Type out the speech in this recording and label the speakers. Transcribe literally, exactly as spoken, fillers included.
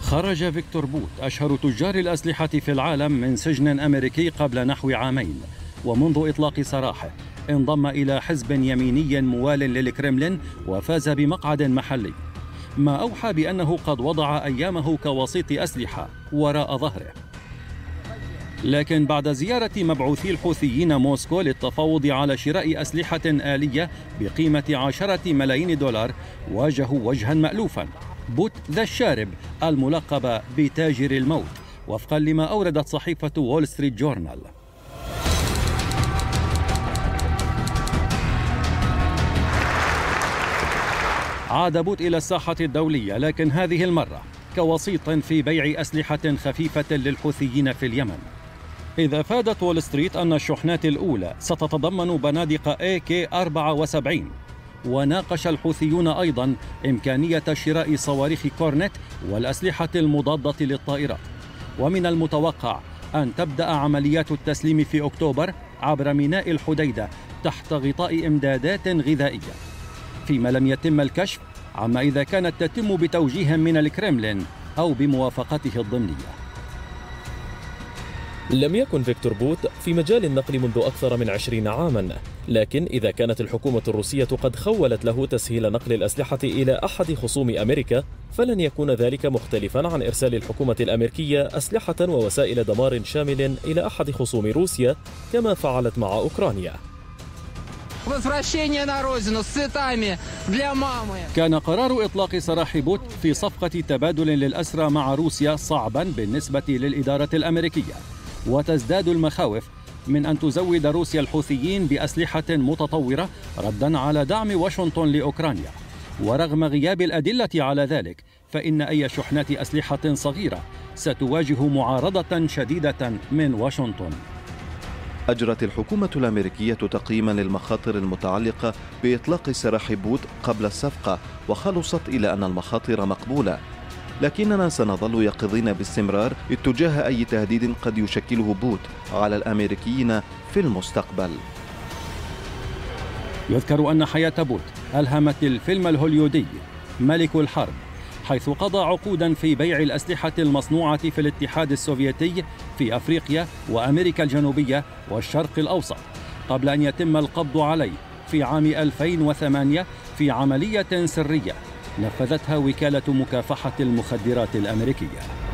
Speaker 1: خرج فيكتور بوت أشهر تجار الأسلحة في العالم من سجن أمريكي قبل نحو عامين، ومنذ إطلاق سراحه انضم إلى حزب يميني موال للكرملين وفاز بمقعد محلي، ما أوحى بأنه قد وضع أيامه كوسيط أسلحة وراء ظهره. لكن بعد زيارة مبعوثي الحوثيين موسكو للتفاوض على شراء أسلحة آلية بقيمة عشرة ملايين دولار، واجهوا وجها مألوفا، بوت ذا الشارب الملقب بتاجر الموت، وفقا لما أوردت صحيفة وول ستريت جورنال. عاد بوت إلى الساحة الدولية، لكن هذه المرة كوسيط في بيع أسلحة خفيفة للحوثيين في اليمن. إذا فادت وول ستريت أن الشحنات الأولى ستتضمن بنادق إيه كي أربعة وسبعين، وناقش الحوثيون أيضا إمكانية شراء صواريخ كورنت والأسلحة المضادة للطائرات. ومن المتوقع أن تبدأ عمليات التسليم في أكتوبر عبر ميناء الحديدة تحت غطاء إمدادات غذائية، فيما لم يتم الكشف عما إذا كانت تتم بتوجيه من الكرملين أو بموافقته الضمنية.
Speaker 2: لم يكن فيكتور بوت في مجال النقل منذ أكثر من عشرين عاما، لكن إذا كانت الحكومة الروسية قد خولت له تسهيل نقل الأسلحة إلى أحد خصوم أمريكا، فلن يكون ذلك مختلفا عن إرسال الحكومة الأمريكية أسلحة ووسائل دمار شامل إلى أحد خصوم روسيا كما فعلت مع أوكرانيا.
Speaker 1: كان قرار إطلاق سراح بوت في صفقة تبادل للأسرى مع روسيا صعبا بالنسبة للإدارة الأمريكية، وتزداد المخاوف من أن تزود روسيا الحوثيين بأسلحة متطورة ردا على دعم واشنطن لأوكرانيا. ورغم غياب الأدلة على ذلك، فإن أي شحنات أسلحة صغيرة ستواجه معارضة شديدة من واشنطن.
Speaker 3: أجرت الحكومة الأمريكية تقييما للمخاطر المتعلقة بإطلاق سراح بوت قبل الصفقة، وخلصت إلى أن المخاطر مقبولة، لكننا سنظل يقظين باستمرار اتجاه أي تهديد قد يشكله بوت على الأمريكيين في المستقبل.
Speaker 1: يذكر أن حياة بوت ألهمت الفيلم الهوليودي ملك الحرب، حيث قضى عقودا في بيع الأسلحة المصنوعة في الاتحاد السوفيتي في أفريقيا وأمريكا الجنوبية والشرق الأوسط، قبل أن يتم القبض عليه في عام ألفين وثمانية في عملية سرية نفذتها وكالة مكافحة المخدرات الأمريكية.